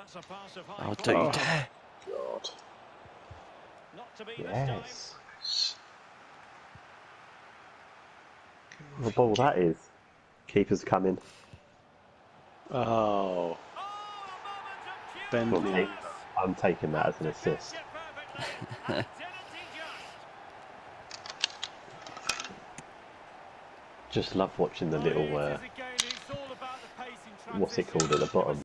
Oh, don't you dare! God. Yes. What ball that is. Keeper's coming. Oh. Bentley. I'm taking that as an assist. Just love watching the little, what's it called at the bottom?